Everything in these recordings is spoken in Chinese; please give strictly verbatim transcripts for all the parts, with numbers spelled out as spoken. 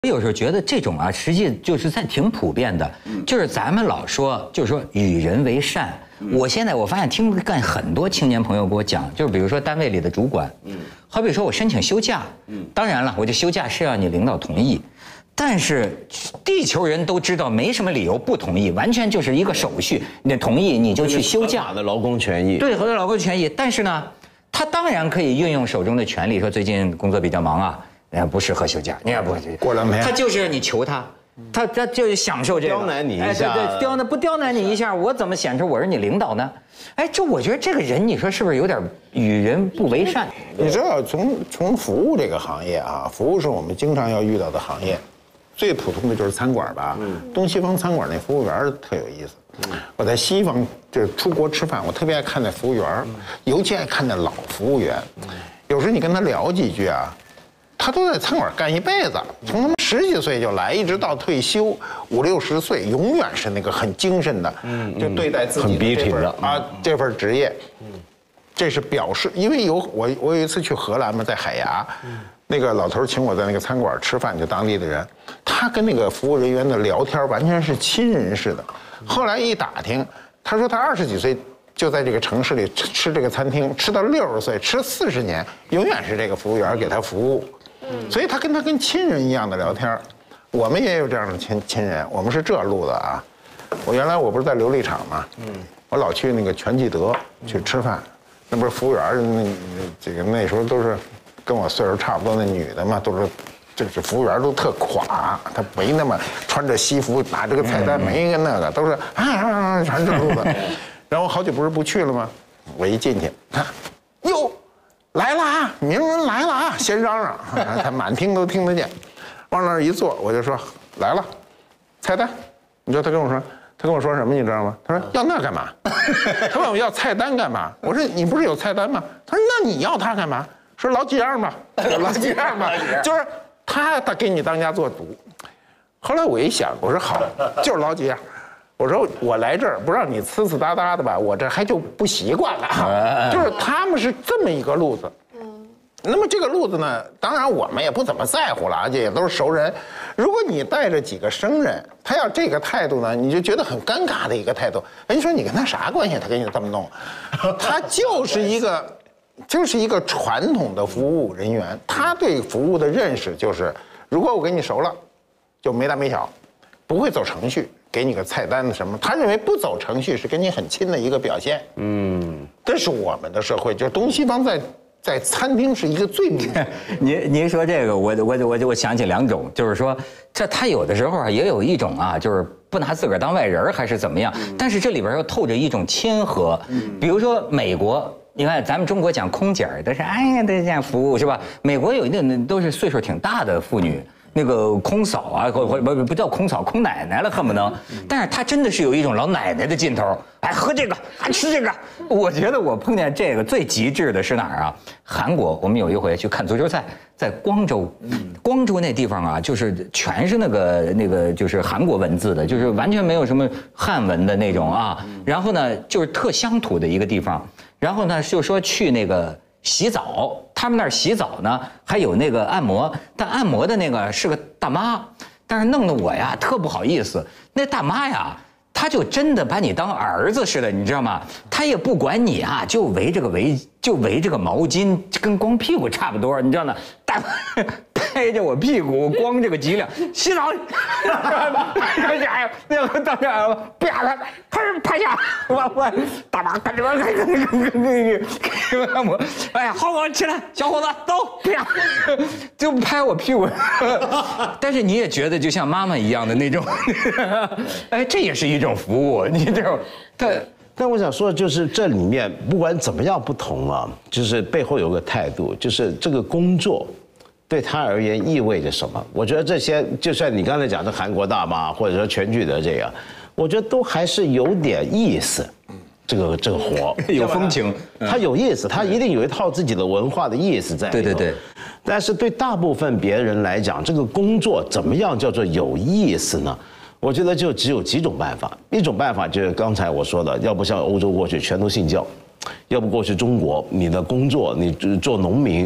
我有时候觉得这种啊，实际就是在挺普遍的，就是咱们老说，就是说与人为善。我现在我发现听干很多青年朋友给我讲，就是比如说单位里的主管，嗯，好比说我申请休假，嗯，当然了，我这休假是要你领导同意，但是地球人都知道没什么理由不同意，完全就是一个手续，你同意你就去休假的劳工权益， 对，合法劳工权益。但是呢，他当然可以运用手中的权利，说最近工作比较忙啊。人家不适合休假，你也不过两天， 他就是你求他，他他就是享受这个， 刁难你一下， 哎，对对，刁难不刁难你一下，我怎么显出我是你领导呢？哎，这我觉得这个人，你说是不是有点与人不为善？ 你知道，从从服务这个行业啊，服务是我们经常要遇到的行业，最普通的就是餐馆吧，嗯，东西方餐馆那服务员特有意思。嗯，我在西方就是出国吃饭，我特别爱看那服务员，尤其爱看那老服务员。有时你跟他聊几句啊。他都在餐馆干一辈子，从他们十几岁就来，一直到退休五六十岁，永远是那个很精神的，嗯，就对待自己的这份啊这份职业，嗯，这是表示，因为有我我有一次去荷兰嘛，在海牙，那个老头请我在那个餐馆吃饭，就当地的人，他跟那个服务人员的聊天完全是亲人似的。后来一打听，他说他二十几岁就在这个城市里吃吃这个餐厅，吃到六十岁，吃四十年，永远是这个服务员给他服务。所以他跟他跟亲人一样的聊天，我们也有这样的亲亲人，我们是这路子啊。我原来我不是在琉璃厂嘛，嗯，我老去那个全聚德去吃饭，那不是服务员那这个那时候都是跟我岁数差不多的女的嘛，都是就是服务员都特垮，他没那么穿着西服拿这个菜单，没一个那个都是啊啊全是这路子。然后好久不是不去了吗？我一进去，看，哟。来了啊！名人来了啊！先嚷嚷，他满厅都听得见。往那儿一坐，我就说来了，菜单。你知道他跟我说，他跟我说什么？你知道吗？他说要那干嘛？他问我要菜单干嘛？我说你不是有菜单吗？他说那你要它干嘛？说老几样吧，老几样吧，就是他他给你当家做主。后来我一想，我说好，就是老几样。我说我来这儿不让你呲呲哒哒的吧，我这还就不习惯了。就是他们是这么一个路子，嗯，那么这个路子呢，当然我们也不怎么在乎了，而且也都是熟人。如果你带着几个生人，他要这个态度呢，你就觉得很尴尬的一个态度。哎，你说你跟他啥关系？他给你这么弄，他就是一个，就是一个传统的服务人员，他对服务的认识就是，如果我跟你熟了，就没大没小，不会走程序。给你个菜单什么，他认为不走程序是跟你很亲的一个表现。嗯，这是我们的社会，就是东西方在在餐厅是一个最明显。 您您说这个，我我我我想起两种，就是说，这他有的时候啊，也有一种啊，就是不拿自个儿当外人还是怎么样，嗯、但是这里边又透着一种亲和。嗯，比如说美国。你看，咱们中国讲空姐儿都是哎呀，都这样服务是吧？美国有那都是岁数挺大的妇女。那个空嫂啊，或或不不叫空嫂，空奶奶了，恨不能。但是她真的是有一种老奶奶的劲头，哎，喝这个，还吃这个。我觉得我碰见这个最极致的是哪儿啊？韩国，我们有一回去看足球赛，在光州，光州那地方啊，就是全是那个那个就是韩国文字的，就是完全没有什么汉文的那种啊。然后呢，就是特乡土的一个地方。然后呢，就说去那个。洗澡，他们那儿洗澡呢，还有那个按摩，但按摩的那个是个大妈，但是弄得我呀特不好意思。那大妈呀，她就真的把你当儿子似的，你知道吗？她也不管你啊，就围着个围，就围着个毛巾，跟光屁股差不多，你知道吗？大拍着我屁股，光这个脊梁洗澡，那家伙那个当家啪啪啪拍下，我我大妈赶紧赶紧赶紧给我按摩，哎呀，好好起来，小伙子走，啪，就拍我屁股。但是你也觉得就像妈妈一样的那种，哎，这也是一种服务，你这种， 但但我想说的就是这里面不管怎么样不同啊，就是背后有个态度，就是这个工作。对他而言意味着什么？我觉得这些，就算你刚才讲的韩国大妈，或者说全聚德这个，我觉得都还是有点意思。这个这个活有风情， 他有意思，他一定有一套自己的文化的意思在里头。 对对对。 但是对大部分别人来讲，这个工作怎么样叫做有意思呢？我觉得就只有几种办法。一种办法就是刚才我说的，要不像欧洲过去全都信教，要不过去中国，你的工作你做农民。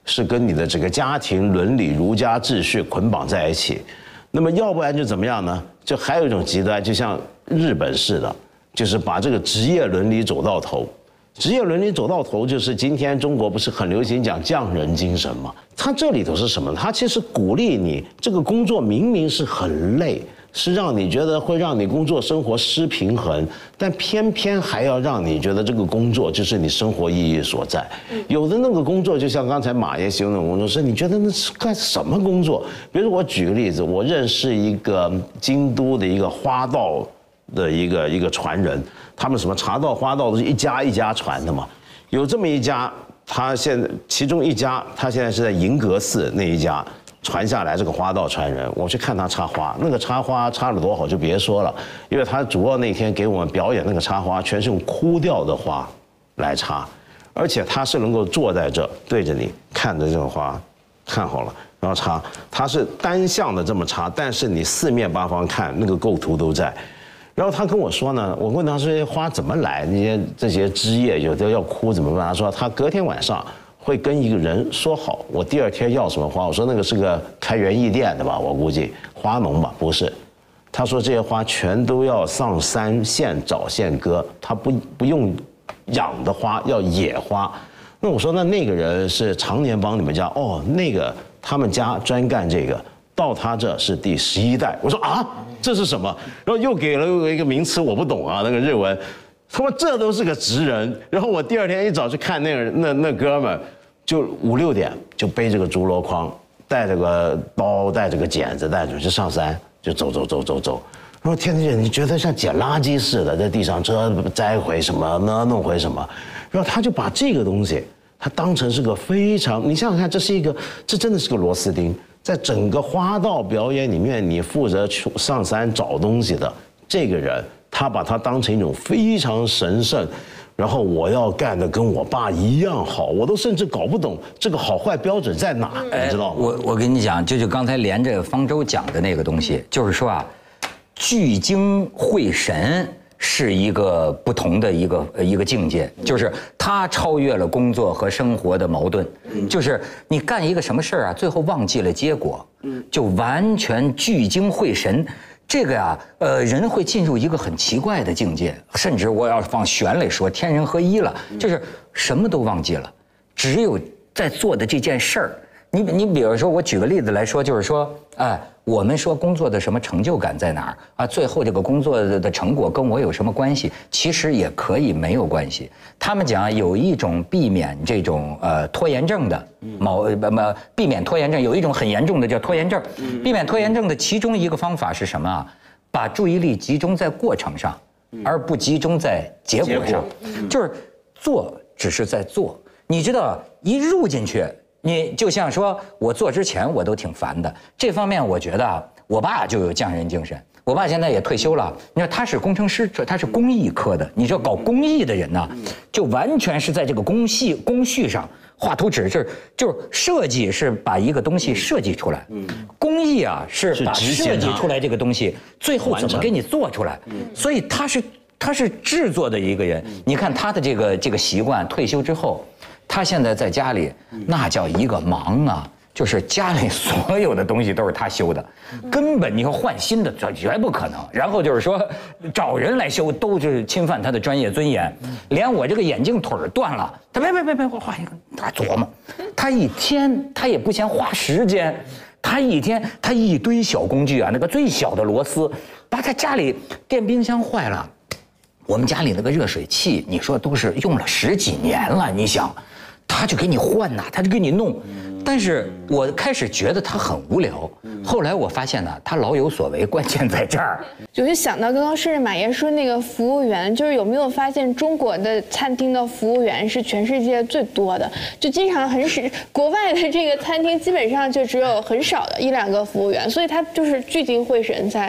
是跟你的这个家庭伦理、儒家秩序捆绑在一起。那么要不然就怎么样呢？就还有一种极端，就像日本式的，就是把这个职业伦理走到头。职业伦理走到头，就是今天中国不是很流行讲匠人精神吗？它这里头是什么？它其实鼓励你这个工作明明是很累，是让你觉得会让你工作生活失平衡，但偏偏还要让你觉得这个工作就是你生活意义所在。有的那个工作，就像刚才马爷形容的工作，是你觉得那是干什么工作？比如我举个例子，我认识一个京都的一个花道的一个一个传人，他们什么茶道、花道都是一家一家传的嘛。有这么一家，他现在其中一家，他现在是在银阁寺那一家传下来这个花道传人。我去看他插花，那个插花插得多好就别说了，因为他主要那天给我们表演那个插花，全是用枯掉的花来插，而且他是能够坐在这对着你看着这个花，看好了。然后插，他是单向的这么插，但是你四面八方看，那个构图都在。然后他跟我说呢，我问他这些花怎么来，那些这些枝叶有的要枯怎么办？他说他隔天晚上会跟一个人说好，我第二天要什么花。我说那个是个开园艺店的吧，我估计花农吧，不是。他说这些花全都要上山现找现割，他不不用养的花，要野花。那我说那那个人是常年帮你们家哦，那个他们家专干这个。到他这是第十一代，我说啊，这是什么？然后又给了我一个名词，我不懂啊，那个日文。他说这都是个职人。然后我第二天一早去看那个那那哥们，就五六点就背着个竹箩筐，带着个刀，带着个剪子，带着就上山，就走走走走走。然后天天你觉得像捡垃圾似的，在地上这摘回什么，那弄回什么。然后他就把这个东西，他当成是个非常，你想想看，这是一个，这真的是个螺丝钉。在整个花道表演里面，你负责去上山找东西的这个人，他把它当成一种非常神圣，然后我要干的跟我爸一样好，我都甚至搞不懂这个好坏标准在哪，你知道吗？ 我我跟你讲，就就刚才连着方舟讲的那个东西，就是说啊，聚精会神。是一个不同的一个一个境界，就是它超越了工作和生活的矛盾。就是你干一个什么事儿啊，最后忘记了结果，就完全聚精会神。这个呀，呃，人会进入一个很奇怪的境界，甚至我要往玄来说，天人合一了，就是什么都忘记了，只有在做的这件事儿。你你比如说，我举个例子来说，就是说，哎，我们说工作的什么成就感在哪儿啊？最后这个工作的成果跟我有什么关系？其实也可以没有关系。他们讲有一种避免这种呃拖延症的，某不不避免拖延症，有一种很严重的叫拖延症。避免拖延症的其中一个方法是什么啊？把注意力集中在过程上，而不集中在结果上。就是做只是在做，你知道一入进去。你就像说，我做之前我都挺烦的，这方面我觉得啊，我爸就有匠人精神。我爸现在也退休了，你说他是工程师，他是工艺科的。你说搞工艺的人呢，就完全是在这个工系工序上画图纸，是就是设计是把一个东西设计出来，工艺啊是把设计出来这个东西最后怎么给你做出来。所以他是他是制作的一个人。你看他的这个这个习惯，退休之后。他现在在家里，那叫一个忙啊！就是家里所有的东西都是他修的，根本你要换新的，这绝不可能。然后就是说，找人来修都是侵犯他的专业尊严。连我这个眼镜腿断了，他别别别别，我画一个，他琢磨。他一天他也不嫌花时间，他一天他一堆小工具啊，那个最小的螺丝，把他家里电冰箱坏了，我们家里那个热水器，你说都是用了十几年了，你想。他就给你换呐，他就给你弄，但是我开始觉得他很无聊，后来我发现呢，他老有所为，关键在这儿。 就是想到刚刚顺着马爷说那个服务员，就是有没有发现中国的餐厅的服务员是全世界最多的，就经常很少，国外的这个餐厅基本上就只有很少的一两个服务员，所以他就是聚精会神在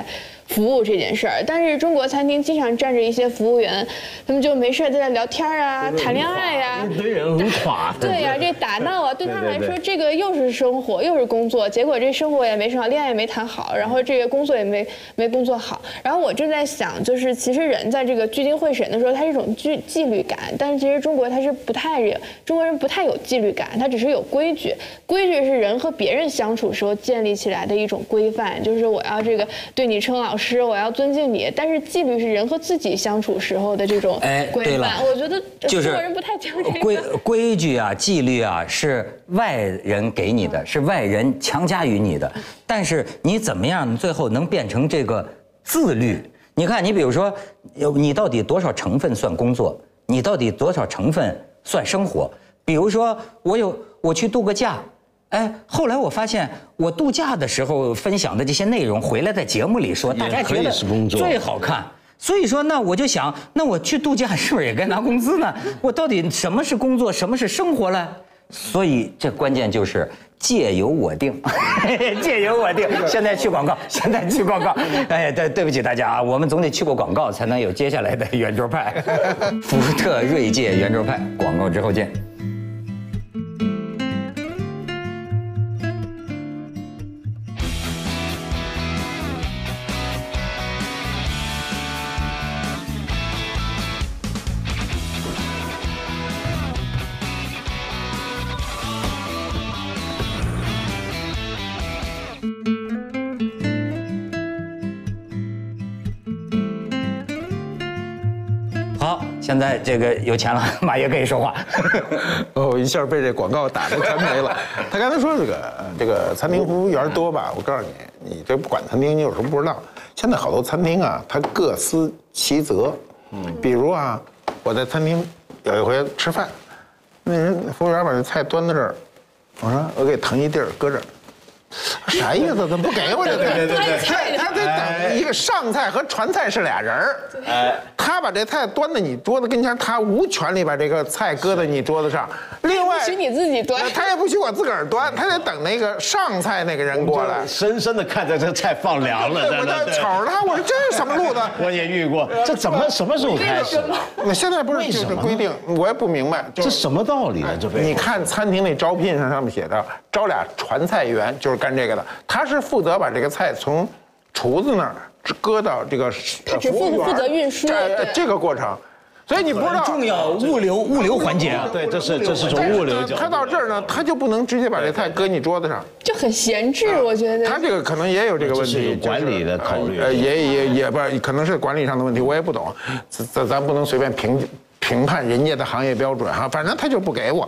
服务这件事儿。但是中国餐厅经常站着一些服务员，他们就没事在那聊天啊、谈恋爱呀， 一堆人很垮。 对呀，这打闹啊，对他们来说， 对对对这个又是生活又是工作，结果这生活也没上好，恋爱也没谈好，然后这个工作也没没工作好。然后我正在想，就是其实人在这个聚精会神的时候，它是一种纪纪律感，但是其实中国它是不太有，中国人不太有纪律感，它只是有规矩。规矩是人和别人相处时候建立起来的一种规范，就是我要这个对你称老师，我要尊敬你。但是纪律是人和自己相处时候的这种规范。我觉得中国人不太讲这个规规矩啊、纪律啊，是外人给你的，是外人强加于你的。但是你怎么样最后能变成这个自律？你看，你比如说，你到底多少成分算工作？你到底多少成分算生活？比如说，我有我去度个假。哎，后来我发现，我度假的时候分享的这些内容，回来在节目里说，大家觉得最好看。所以说，那我就想，那我去度假是不是也该拿工资呢？我到底什么是工作，什么是生活呢？所以这关键就是戒由我定，戒由我定。现在去广告，现在去广告。哎，对，对不起大家啊，我们总得去过广告，才能有接下来的圆桌派。福特锐界圆桌派，广告之后见。好，现在这个有钱了，马爷可以说话。 哦，一下被这广告打得全没了。他刚才说这个这个餐厅服务员多吧？我告诉你，你这不管餐厅，你有时候不知道。现在好多餐厅啊，它各司其责。嗯，比如啊，我在餐厅有一回吃饭，那人服务员把这菜端到这儿，我说我给腾一地儿搁这儿。啥意思？怎么不给我这菜？对对对，他他得等一个上菜和传菜是俩人儿。哎，他把这菜端到你桌子跟前，他无权利把这个菜搁到你桌子上。另外， 不许你自己端， 他也不许我自个儿端，他得等那个上菜那个人过来。 深深的看着这菜放凉了， 我在瞅着他，我说这是什么路子？ 我也遇过，这怎么什么时候开始？ 那现在不是就是规定，我也不明白， 这什么道理呢？这你看餐厅那招聘上上面写的，招俩传菜员，就是干这个的。他是负责把这个菜从厨子那儿搁到这个他只负负责运输这这个过程，所以你不知道重要物流物流环节。 对，这是这是从物流角度。 他到这儿呢，他就不能直接把这菜搁你桌子上， 就很闲置，我觉得。 他这个可能也有这个问题， 管理的考虑。 呃，也也也不是，可能是管理上的问题，我也不懂，咱咱不能随便评。评判人家的行业标准哈，反正他就不给我，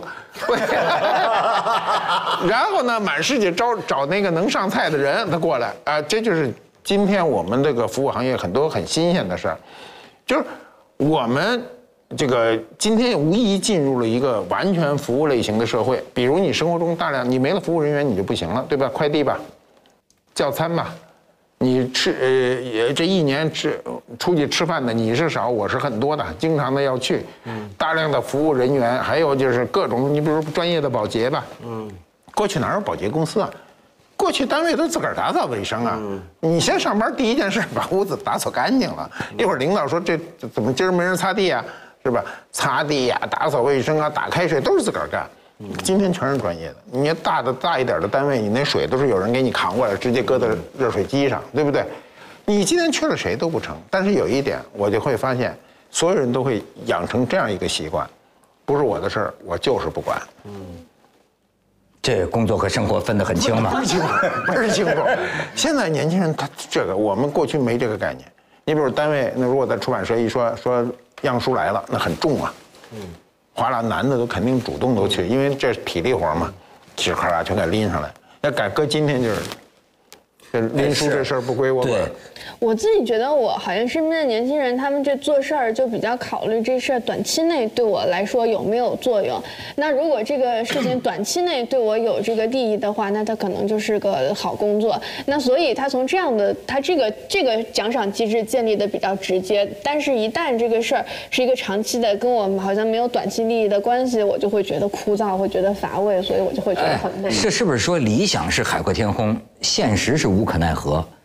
然后呢，满世界招找那个能上菜的人，他过来啊，这就是今天我们这个服务行业很多很新鲜的事儿，就是我们这个今天无疑进入了一个完全服务类型的社会，比如你生活中大量你没了服务人员你就不行了，对吧？快递吧，叫餐吧。你吃呃也这一年吃出去吃饭的你是少我是很多的，经常的要去，嗯，大量的服务人员，还有就是各种你比如专业的保洁吧，嗯，过去哪有保洁公司啊？过去单位都自个儿打扫卫生啊，嗯，你先上班第一件事把屋子打扫干净了，一会儿领导说这怎么今儿没人擦地啊，是吧？擦地呀、打扫卫生啊、打开水都是自个儿干。今天全是专业的，你大的大一点的单位，你那水都是有人给你扛过来，直接搁到热水机上，对不对？你今天缺了谁都不成。但是有一点，我就会发现，所有人都会养成这样一个习惯，不是我的事儿，我就是不管。嗯， 这工作和生活分得很清嘛？ 不是清楚，不是清楚。现在年轻人他这个，我们过去没这个概念。你比如单位，那如果在出版社一说说样书来了，那很重啊。嗯。哗啦，男的都肯定主动都去，因为这是体力活嘛，嘁咔啦全给拎上来。要改搁今天就是，这拎书这事儿不归我管。 我自己觉得我好像身边的年轻人，他们这做事儿就比较考虑这事儿短期内对我来说有没有作用。那如果这个事情短期内对我有这个利益的话，那他可能就是个好工作。那所以他从这样的他这个这个奖赏机制建立的比较直接，但是一旦这个事儿是一个长期的，跟我们好像没有短期利益的关系，我就会觉得枯燥，会觉得乏味，所以我就会觉得很累。 是是不是说理想是海阔天空，现实是无可奈何？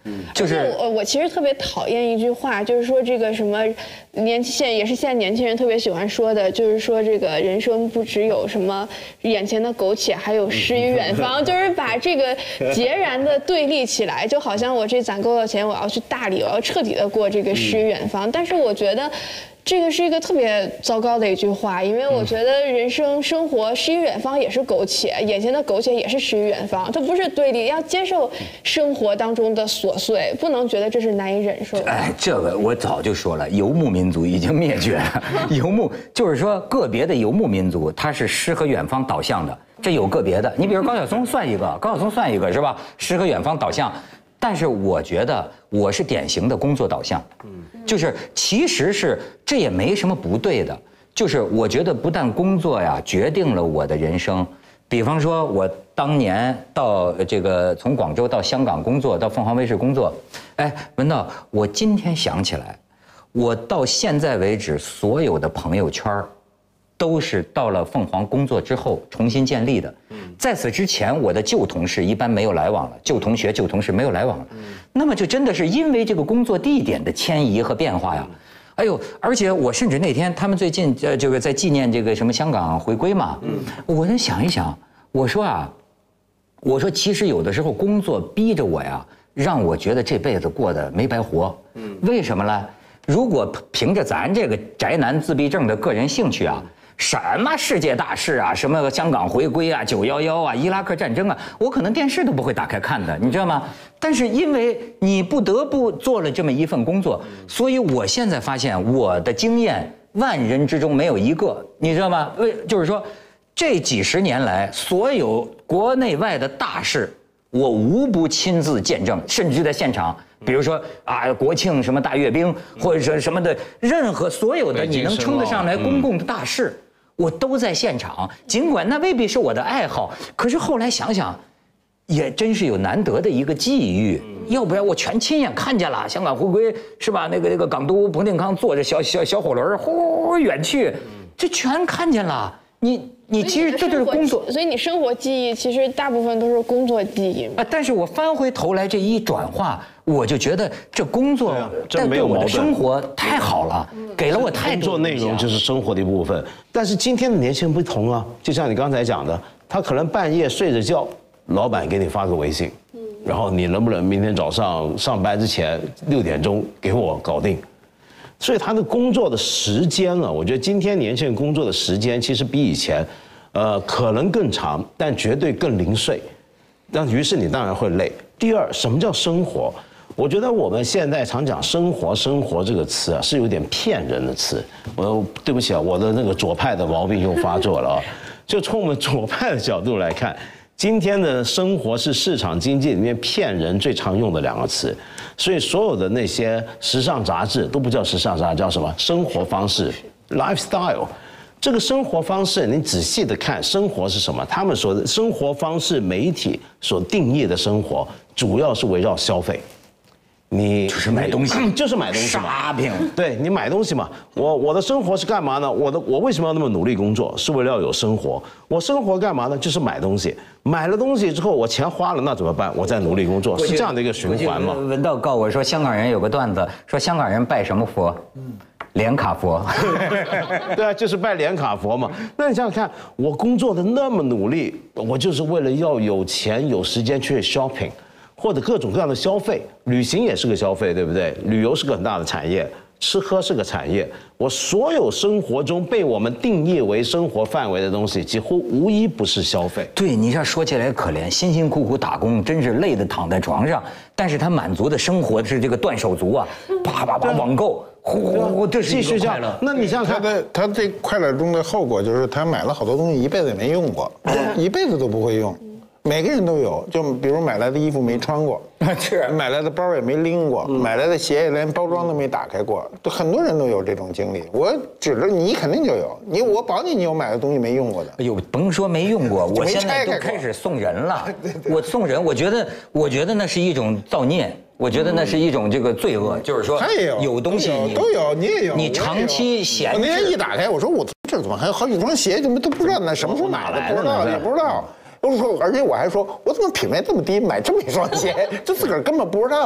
就是我我其实特别讨厌一句话，就是说这个什么年轻现在也是现在年轻人特别喜欢说的，就是说这个人生不只有什么眼前的苟且，还有诗与远方，就是把这个截然的对立起来，就好像我这攒够了钱，我要去大理，我要彻底的过这个诗与远方。但是我觉得。这个是一个特别糟糕的一句话，因为我觉得人生生活诗与远方也是苟且，眼前的苟且也是诗与远方，它不是对立，要接受生活当中的琐碎，不能觉得这是难以忍受的。 哎，这个我早就说了，游牧民族已经灭绝了。游牧就是说个别的游牧民族，它是诗和远方导向的，这有个别的。你比如高晓松算一个，高晓松算一个是吧？诗和远方导向。但是我觉得我是典型的工作导向，就是其实是这也没什么不对的，就是我觉得不但工作呀决定了我的人生，比方说我当年到这个从广州到香港工作，到凤凰卫视工作，哎，文道，我今天想起来，我到现在为止所有的朋友圈都是到了凤凰工作之后重新建立的。在此之前，我的旧同事一般没有来往了，旧同学、旧同事没有来往了。那么就真的是因为这个工作地点的迁移和变化呀。哎呦，而且我甚至那天他们最近呃这个在纪念这个什么香港回归嘛，我就想一想，我说啊，我说其实有的时候工作逼着我呀，让我觉得这辈子过得没白活。为什么呢？如果凭着咱这个宅男自闭症的个人兴趣啊。什么世界大事啊，什么香港回归啊，九幺幺啊，伊拉克战争啊，我可能电视都不会打开看的，你知道吗？但是因为你不得不做了这么一份工作，所以我现在发现我的经验万人之中没有一个，你知道吗？为就是说，这几十年来所有国内外的大事，我无不亲自见证，甚至在现场。比如说啊，国庆什么大阅兵，或者说什么的，任何所有的你能称得上来公共的大事。我都在现场，尽管那未必是我的爱好，可是后来想想，也真是有难得的一个际遇，要不然我全亲眼看见了香港回归，是吧？那个那个港督彭定康坐着小小小火轮呼远去，这全看见了。你你其实这就是工作， 所以你生活记忆其实大部分都是工作记忆啊。但是我翻回头来这一转化，我就觉得这工作但对我的生活太好了，给了我太多。 工作内容就是生活的一部分。但是今天的年轻人不同啊，就像你刚才讲的，他可能半夜睡着觉，老板给你发个微信，然后你能不能明天早上上班之前六点钟给我搞定？所以他的工作的时间啊，我觉得今天年轻人工作的时间其实比以前，呃，可能更长，但绝对更零碎。那于是你当然会累。第二，什么叫生活？我觉得我们现在常讲生活，生活这个词啊，是有点骗人的词。我对不起啊，我的那个左派的毛病又发作了啊。就从我们左派的角度来看，今天的生活是市场经济里面骗人最常用的两个词。所以所有的那些时尚杂志都不叫时尚杂志，叫什么？生活方式 （lifestyle）。这个生活方式，你仔细的看，生活是什么？他们说的生活方式媒体所定义的生活，主要是围绕消费。你就是买东西， 就是买东西嘛。 shopping， 对你买东西嘛。我我的生活是干嘛呢？我的我为什么要那么努力工作？是为了要有生活。我生活干嘛呢？就是买东西。买了东西之后，我钱花了，那怎么办？我再努力工作，是这样的一个循环嘛。 文道告我说，香港人有个段子，说香港人拜什么佛？嗯。联卡佛， 对啊，就是拜联卡佛嘛。那你想想看，我工作的那么努力，我就是为了要有钱有时间去 shopping， 或者各种各样的消费。旅行也是个消费，对不对？旅游是个很大的产业，吃喝是个产业。我所有生活中被我们定义为生活范围的东西，几乎无一不是消费。 对，你这说起来可怜，辛辛苦苦打工，真是累得躺在床上，但是他满足的生活是这个断手族啊，啪啪啪网购。呼呼呼，这是一个快乐。 那你想想看， 他的他这快乐中的后果就是他买了好多东西，一辈子也没用过，一辈子都不会用。每个人都有，就比如买来的衣服没穿过， 是买来的包也没拎过，买来的鞋也连包装都没打开过，很多人都有这种经历。我指着你肯定就有，你我保你你有买的东西没用过的。 哎呦，甭说没用过，我现在都开始送人了。我送人，我觉得我觉得那是一种造孽。我觉得那是一种这个罪恶，就是说有东西都有，你也有， 你长期闲置。 我那天一打开，我说我这怎么还有好几双鞋，怎么都不知道那什么时候买的，不知道也不知道。我说，而且我还说，我怎么品味这么低，买这么一双鞋，这自个儿根本不知道。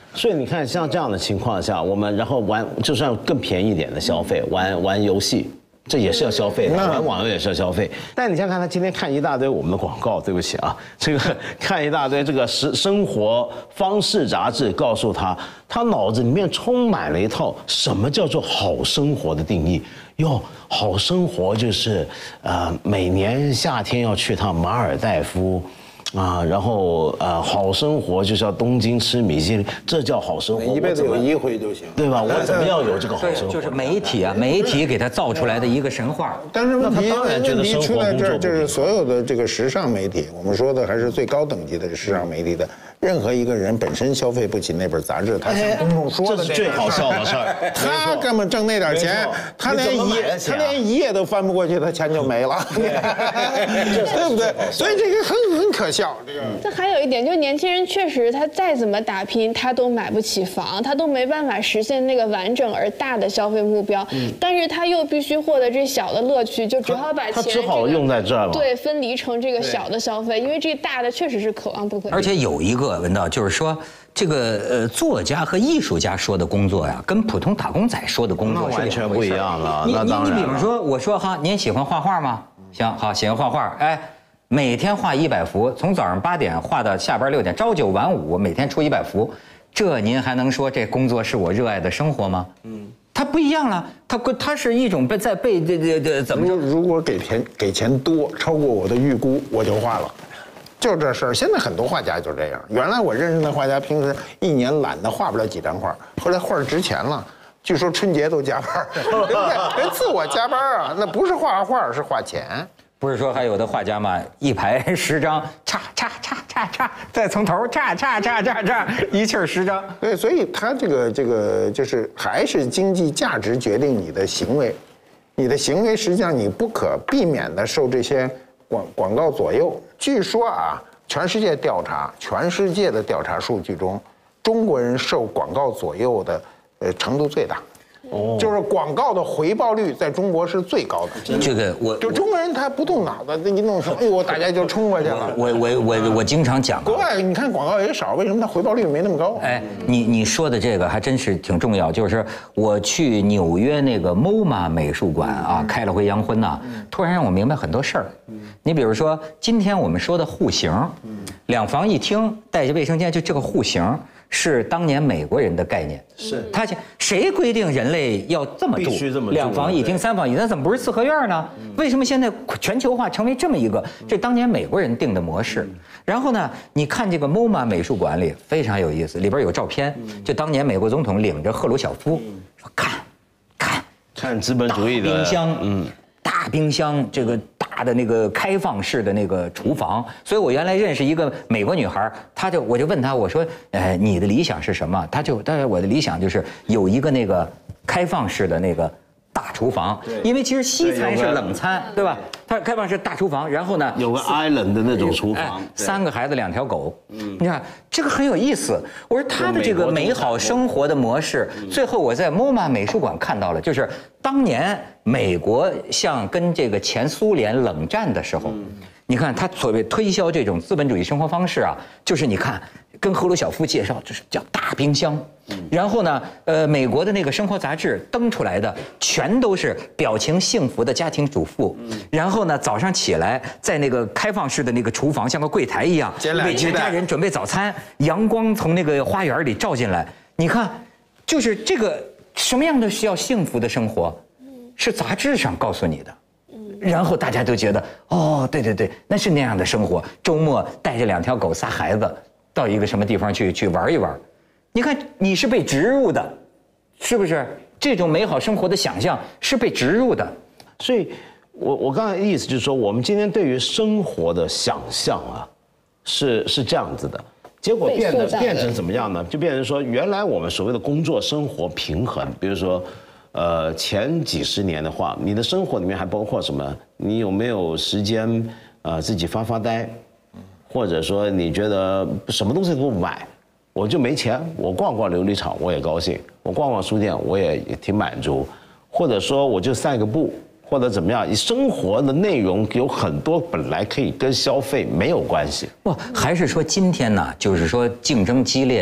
所以你看，像这样的情况下，我们然后玩，就算更便宜一点的消费，玩玩游戏。这也是要消费的，玩网游也是要消费。但你想看他今天看一大堆我们的广告，对不起啊，这个看一大堆这个生生活方式杂志，告诉他，他脑子里面充满了一套什么叫做好生活的定义。哟，好生活就是呃，每年夏天要去趟马尔代夫。啊，然后呃，好生活就是要东京吃米其林，这叫好生活。 一辈子有一回就行， 对吧？我怎么要有这个好生活？ 就是媒体啊，媒体给他造出来的一个神话。 但是问题， 当然觉得生活出来这儿工作就是所有的这个时尚媒体，我们说的还是最高等级的时尚媒体的。任何一个人本身消费不起那本杂志，他向公众说的这是最好笑的事儿。 他根本挣那点钱，他连一页他连一页都翻不过去，他钱就没了，对不对？所以这个很很可笑。这个。 这还有一点，就是年轻人确实他再怎么打拼，他都买不起房，他都没办法实现那个完整而大的消费目标。嗯。但是他又必须获得这小的乐趣，就只好把钱、 他只好用在这儿了。 对，分离成这个小的消费，因为这大的确实是可望不可及。 而且有一个文道，就是说这个呃作家和艺术家说的工作呀，跟普通打工仔说的工作是完全不一样了。 你你你比方说，我说哈，您喜欢画画吗？行，好，喜欢画画，哎。每天画一百幅，从早上八点画到下班六点，朝九晚五，每天出一百幅，这您还能说这工作是我热爱的生活吗？嗯，它不一样了，它它是一种被在被这这这怎么说？ 如果给钱给钱多，超过我的预估，我就画了。就这事儿，现在很多画家就这样。原来我认识的画家，平时一年懒得画不了几张画，后来画值钱了。据说春节都加班，对不对？人自我加班啊，那不是画画，是花钱。 不是说还有的画家嘛，一排十张，叉叉叉叉叉，再从头叉叉叉叉叉，一气儿十张。 对，所以他这个这个就是还是经济价值决定你的行为，你的行为实际上你不可避免的受这些广广告左右。据说啊，全世界调查，全世界的调查数据中，中国人受广告左右的呃程度最大。哦，就是广告的回报率在中国是最高的。 这个我就中国人他不动脑子，一弄什么，哎呦，大家就冲过去了。 我我我我经常讲， 国外你看广告也少，为什么它回报率没那么高？ 哎，你你说的这个还真是挺重要。就是我去纽约那个 M O M A 美术馆啊，开了回洋荤呐，突然让我明白很多事儿。你比如说，今天我们说的户型，两房一厅带着卫生间，就这个户型。是当年美国人的概念， 是他谁规定人类要这么住？ 必须这么住， 两房一厅、三房一厅，那怎么不是四合院呢？为什么现在全球化成为这么一个？这当年美国人定的模式。然后呢，你看这个 M O M A 美术馆里非常有意思，里边有照片，就当年美国总统领着赫鲁晓夫说看，看， 看资本主义的冰箱，嗯，大冰箱，这个。大的那个开放式的那个厨房，所以我原来认识一个美国女孩，她就我就问她，我说，呃，你的理想是什么？她就，但是我的理想就是有一个那个开放式的那个大厨房，因为其实西餐是冷餐，对吧？它开放式大厨房，然后呢， 有个 island 的那种厨房， 三个孩子两条狗，嗯，你看这个很有意思。我说他的这个美好生活的模式，最后我在 M O M A 美术馆看到了，就是当年美国像跟这个前苏联冷战的时候，你看他所谓推销这种资本主义生活方式啊，就是你看跟赫鲁晓夫介绍，就是叫大冰箱。然后呢，呃，美国的那个生活杂志登出来的全都是表情幸福的家庭主妇。然后呢，早上起来在那个开放式的那个厨房，像个柜台一样，为全家人准备早餐。阳光从那个花园里照进来，你看，就是这个什么样的需要幸福的生活，是杂志上告诉你的。然后大家都觉得，哦，对对对，那是那样的生活。周末带着两条狗、仨孩子到一个什么地方去去玩一玩。你看，你是被植入的，是不是？这种美好生活的想象是被植入的。 所以，我我刚才的意思就是说，我们今天对于生活的想象啊，是是这样子的，结果变得变成怎么样呢？就变成说，原来我们所谓的工作生活平衡，比如说，呃，前几十年的话，你的生活里面还包括什么？你有没有时间呃自己发发呆，或者说你觉得什么东西都不买？我就没钱，我逛逛琉璃厂我也高兴，我逛逛书店我也也挺满足，或者说我就散个步，或者怎么样，生活的内容有很多本来可以跟消费没有关系。 不，还是说今天呢，就是说竞争激烈啊，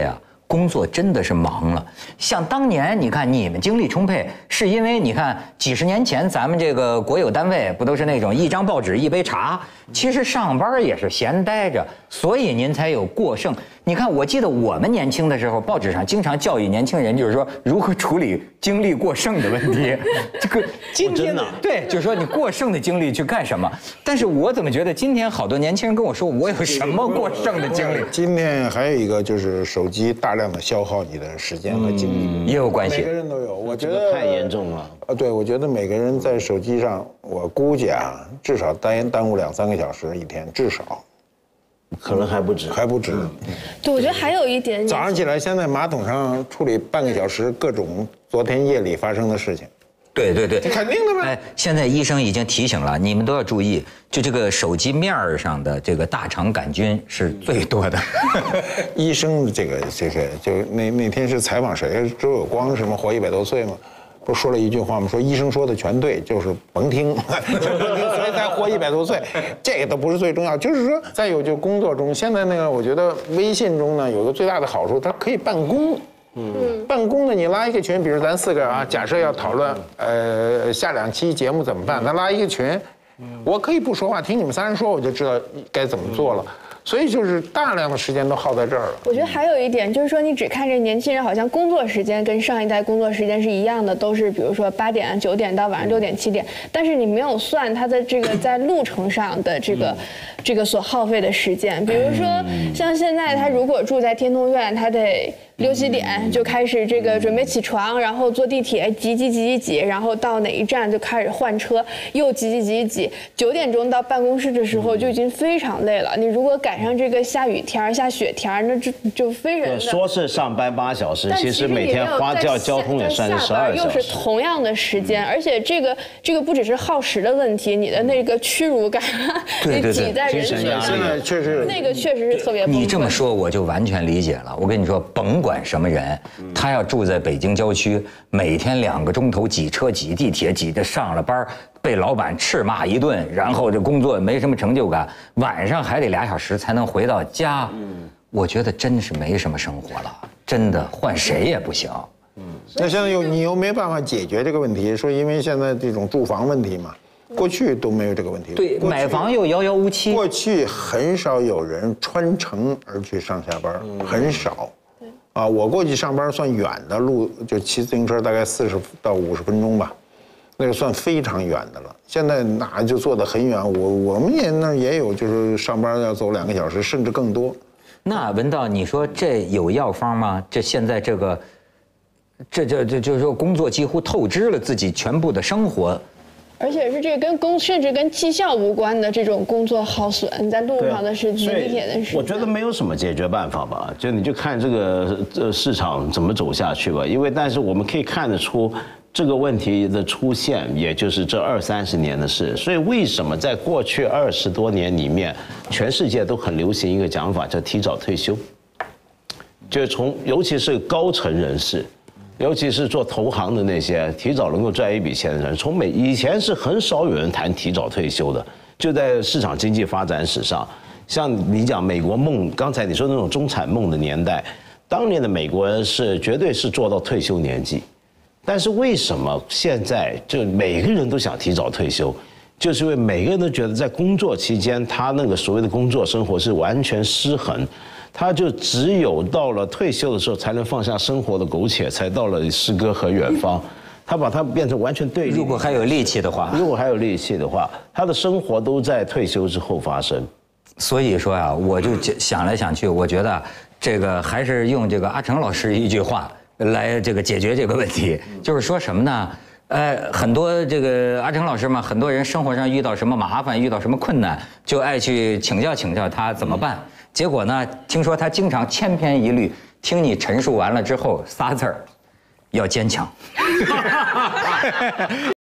工作真的是忙了。像当年你看你们精力充沛，是因为你看几十年前咱们这个国有单位不都是那种一张报纸一杯茶，其实上班也是闲待着，所以您才有过剩。你看，我记得我们年轻的时候，报纸上经常教育年轻人，就是说如何处理精力过剩的问题。这个今天呢，对，就是说你过剩的精力去干什么？但是我怎么觉得今天好多年轻人跟我说，我有什么过剩的精力？ 今天还有一个就是手机大量的消耗你的时间和精力， 嗯、也有关系。 每个人都有，我觉得太严重了。 呃，对，我觉得每个人在手机上，我估计啊，至少耽耽误两三个小时一天，至少。 可能还不止， 还不止。 对，我觉得还有一点， 早上起来先在马桶上处理半个小时各种昨天夜里发生的事情。 对对对， 肯定的呗。 哎，现在医生已经提醒了，你们都要注意，就这个手机面上的这个大肠杆菌是最多的。 医生这个这个就那那天是采访谁？周有光什么活一百多岁吗？不是说了一句话吗？说医生说的全对，就是甭听，所以才活一百多岁。这个都不是最重要，就是说，再有就工作中，现在那个我觉得微信中呢有个最大的好处，它可以办公。嗯，办公呢，你拉一个群，比如咱四个啊，假设要讨论呃下两期节目怎么办，咱拉一个群，我可以不说话，听你们三人说，我就知道该怎么做了。所以就是大量的时间都耗在这儿了。 我觉得还有一点就是说，你只看这年轻人好像工作时间跟上一代工作时间是一样的，都是比如说八点、九点到晚上六点、七点，但是你没有算他的这个在路程上的这个这个所耗费的时间。比如说像现在他如果住在天通苑，他得六七点就开始这个准备起床，然后坐地铁挤挤挤挤挤，然后到哪一站就开始换车，又挤挤挤挤，九点钟到办公室的时候就已经非常累了。你如果赶上这个下雨天、下雪天，那就就非人的。 说是上班八小时，其实每天花掉交通也算是十二小时， 又是同样的时间，而且这个这个不只是耗时的问题，你的那个屈辱感，你挤在人群上， 现在确实那个确实是特别崩溃。 你这么说我就完全理解了。我跟你说，甭管什么人，他要住在北京郊区，每天两个钟头挤车、挤地铁，挤着上了班，被老板斥骂一顿，然后这工作没什么成就感，晚上还得俩小时才能回到家。我觉得真是没什么生活了，真的换谁也不行。 那现在又你又没办法解决这个问题，说因为现在这种住房问题嘛，过去都没有这个问题。 对，买房又遥遥无期。 过去很少有人穿城而去上下班，很少。啊，我过去上班算远的路，就骑自行车大概四十到五十分钟吧，那就算非常远的了。现在哪就坐得很远，我我们也那也有，就是上班要走两个小时，甚至更多。 那文道，你说这有药方吗？这现在这个，这这这就是说工作几乎透支了自己全部的生活。 而且是这个跟工甚至跟绩效无关的这种工作耗损，你在路上的时间、地铁的时间， 我觉得没有什么解决办法吧，就你就看这个这市场怎么走下去吧。因为但是我们可以看得出这个问题的出现，也就是这二三十年的事。所以为什么在过去二十多年里面，全世界都很流行一个讲法叫提早退休，就是从尤其是高层人士。尤其是做投行的那些提早能够赚一笔钱的人，从美以前是很少有人谈提早退休的，就在市场经济发展史上，像你讲美国梦，刚才你说那种中产梦的年代，当年的美国人是绝对是做到退休年纪，但是为什么现在就每个人都想提早退休？就是因为每个人都觉得在工作期间，他那个所谓的工作生活是完全失衡。他就只有到了退休的时候，才能放下生活的苟且，才到了诗歌和远方。他把它变成完全对立。 如果还有力气的话， 如果还有力气的话，他的生活都在退休之后发生。 所以说呀，我就想来想去，我觉得这个还是用这个阿成老师一句话来这个解决这个问题，就是说什么呢？呃，很多这个阿成老师嘛，很多人生活上遇到什么麻烦，遇到什么困难，就爱去请教请教他怎么办。结果呢，听说他经常千篇一律，听你陈述完了之后仨字儿，要坚强。